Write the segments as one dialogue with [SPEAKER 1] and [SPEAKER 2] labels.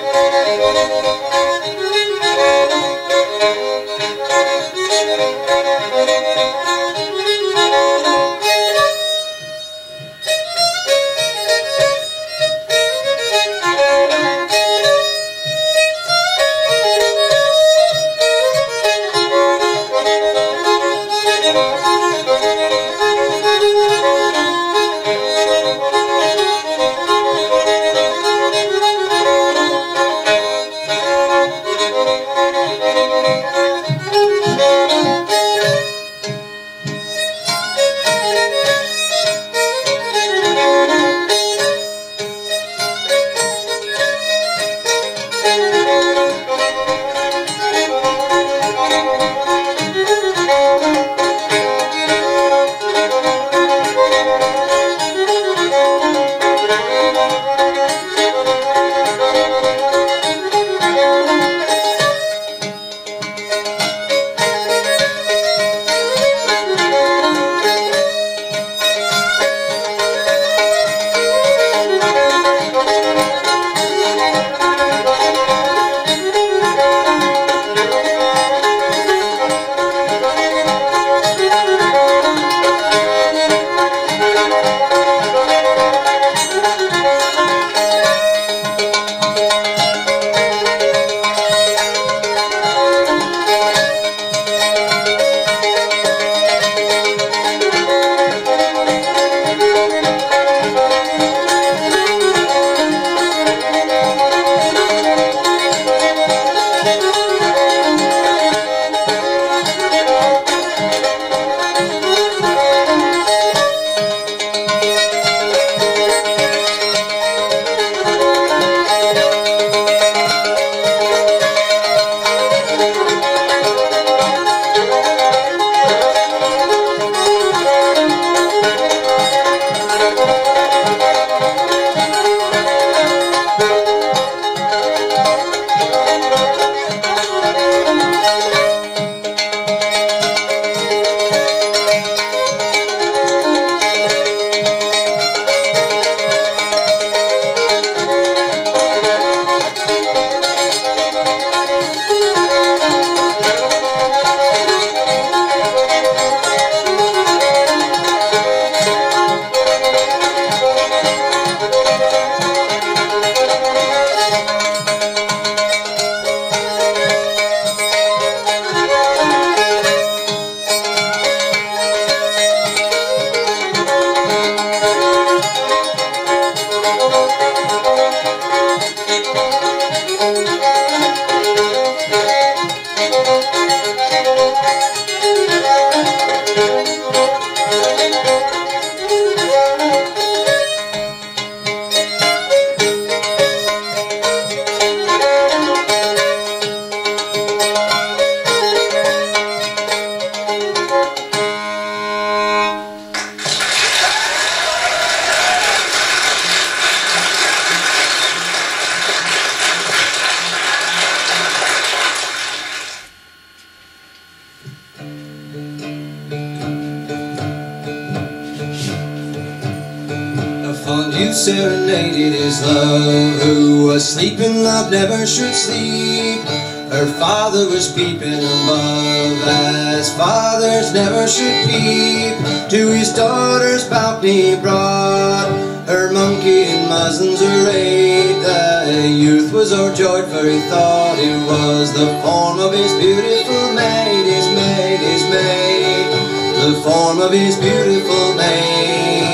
[SPEAKER 1] you serenaded his love, who was sleeping, love never should sleep. Her father was peeping above, as fathers never should peep. To his daughter's balcony brought her monkey in muslins arrayed. The youth was overjoyed, for he thought it was the form of his beautiful maid, his maid, his maid, the form of his beautiful maid.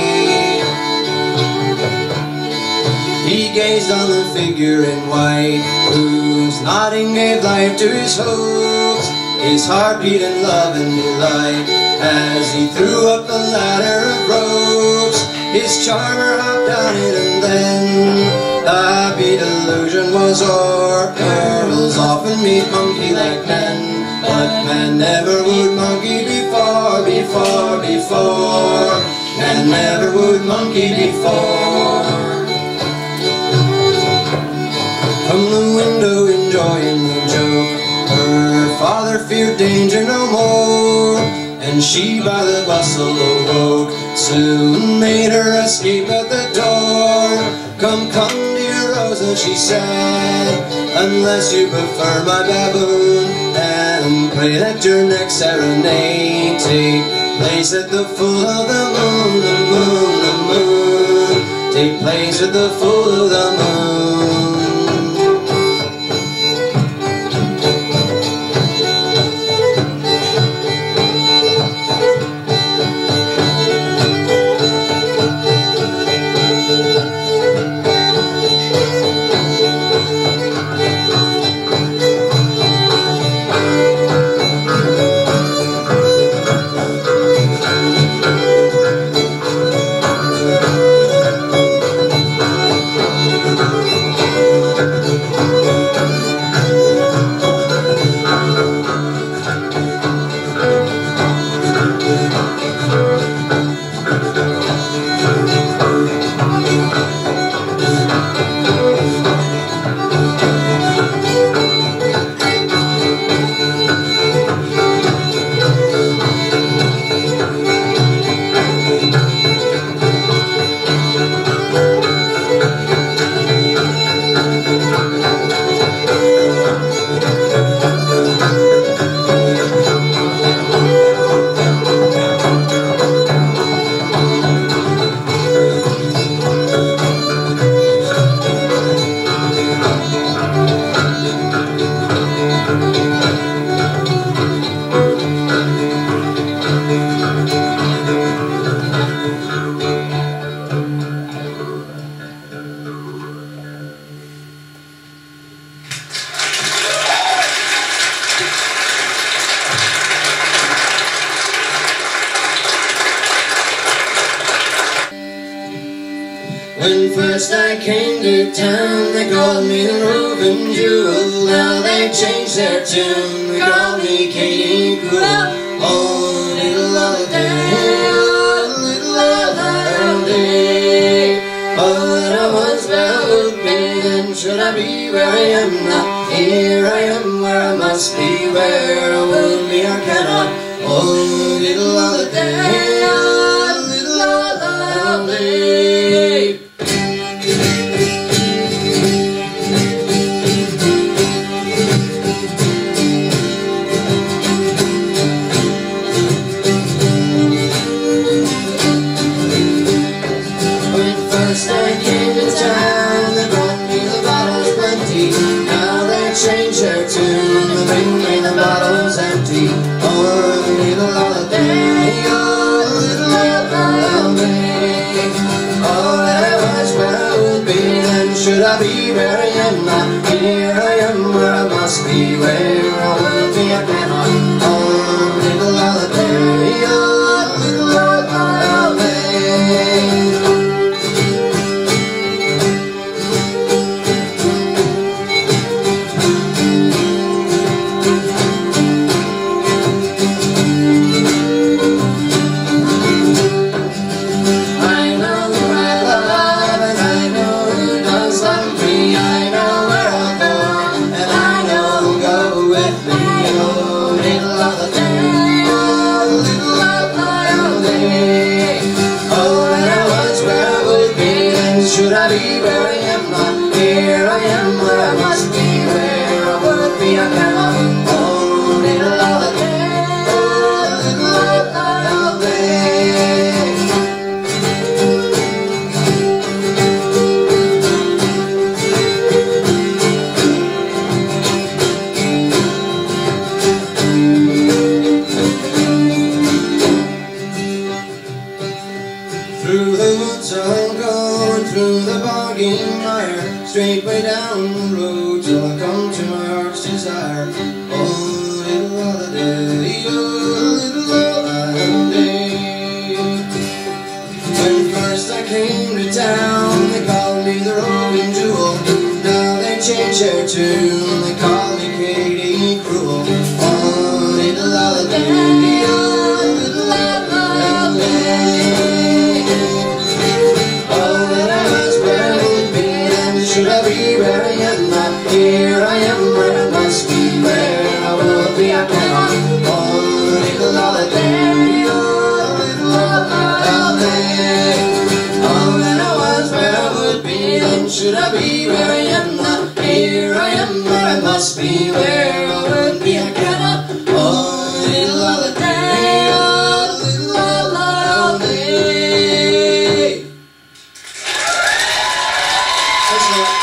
[SPEAKER 1] He gazed on the figure in white, whose nodding gave life to his hopes. His heart beat in love and delight as he threw up the ladder of ropes. His charmer hopped down it, and then the happy delusion was o'er. Girls often meet monkey like men, but man never would monkey before, before, before. Man never would monkey before. From the window enjoying the joke, her father feared danger no more, and she by the bustle awoke, soon made her escape at the door. Come, come, dear Rosa, she said, unless you prefer my baboon, and pray that your next serenade take place at the full of the moon, the moon, the moon. Take place at the full of the moon. When first I came to town, they called me the roving jewel. Now they changed their tune, they call me Katie Cool. Oh, little holiday, oh, little holiday. Oh, that I was where I would be, then should I be where I am now? Here I am where I must be, where I would be I cannot. Oh, little holiday, oh, little holiday. First I came to town, they brought me the bottles plenty. Now they changed their tune, they bring me the bottles empty. Oh, little holiday, oh, little holiday. Oh, that I was where I would be, then should I be where I am now? Here I am where I must be, where I would be I cannot. Oh, little holiday, oh, little holiday. Should I be where I am not? Here I am where I must be, where I would be I cannot. Oh, little holiday, oh, little holiday. Through the woods I'll go, through the bogging mire, straight way down the road till I come to my heart's desire. Oh, little holiday, oh, little holiday. When first I came to town, they called me the roving jewel. Now they changed their tune, they call me Katie Cruel. Oh, little holiday, oh, little holiday. Should I be where I am not? Here I am where I must be, where I will be I cannot. Oh, little holiday, oh, little holiday. Oh, when I was where I would be, then should I be where I am must beware, oh, with me I cannot. Oh, little holiday, oh, little holiday. Thanks a lot.